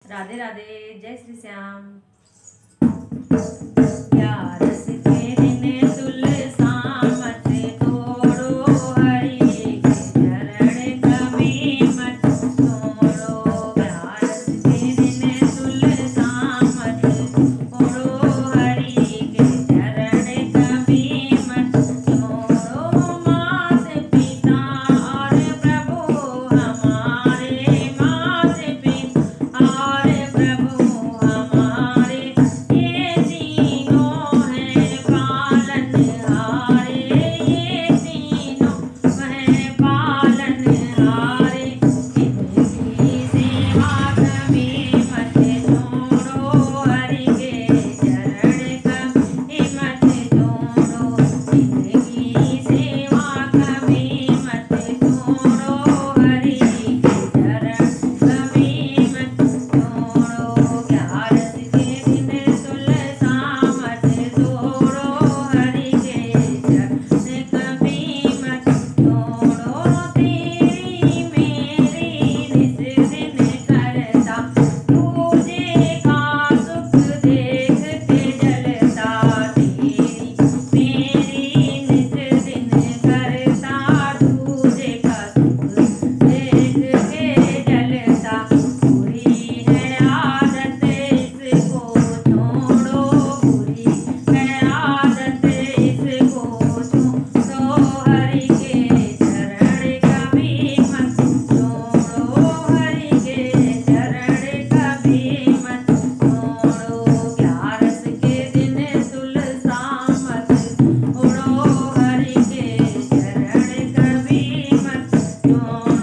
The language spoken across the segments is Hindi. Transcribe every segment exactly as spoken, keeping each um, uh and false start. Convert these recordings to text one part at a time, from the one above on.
राधे राधे, जय श्री श्याम। प्यारस के दिन तुलसा मत तोड़ो, हरि के चरण कभी मत तोड़ो। प्यारस के दिन तुलसा मत तोड़ो, हरि के चरण कभी मत तोड़ो। मात पिता और प्रभु हमारे, मात पिता और प्रभु हमारे, ये तीनों हैं पालनहारे, ये तीनों हैं पालनहारे। इनकी सेवा कभी मत छोड़ो, हरि के चरण कभी मत छोड़ो। इनकी सेवा कभी मत छोड़ो, हरि के चरण कभी मत छोड़ो। ग्यारस के दिन तुलसा मत तोड़ो, हरि के चरण कभी मत छोड़ो। तेरी मेरी नित दिन करता, तुझे का सुख देख के जलता। तेरी मेरी नित दिन करता, तुझे का सुख देख के जलता। बुरी है आदत इसको छोड़ो, बुरी है आदत इसको छोड़ो। हरि के चरण कभी मत छोड़ो, हरि के चरण कभी मत छोड़ो। ग्यारस के दिन तुलसा मत तोड़ो, हरि के चरण कभी मत छोड़ो।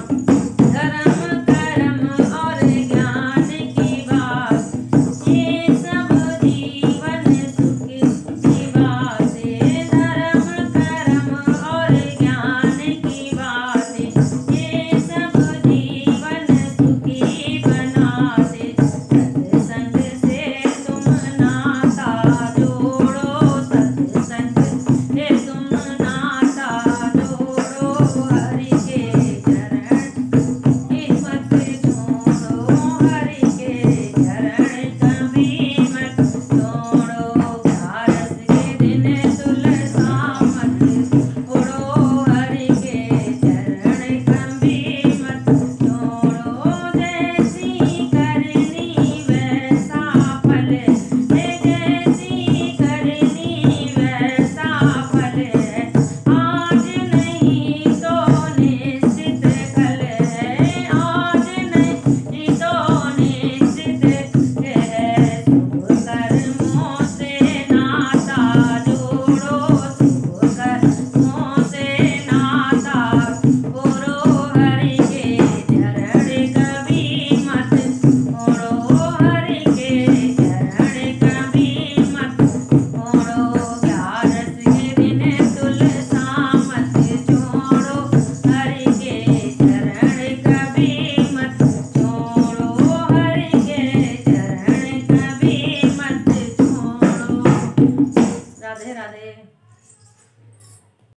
धर्म कर्म और ज्ञान की बात, ये सब जीवन सुख की बात है। धर्म कर्म और ज्ञान की बात, ये सब जीवन सुखी बनाते। सत्संग से तुम नाता जोड़ो, सत्संग से तुम नाता जोड़ो। हरि के चरण मत छोड़ो, हरि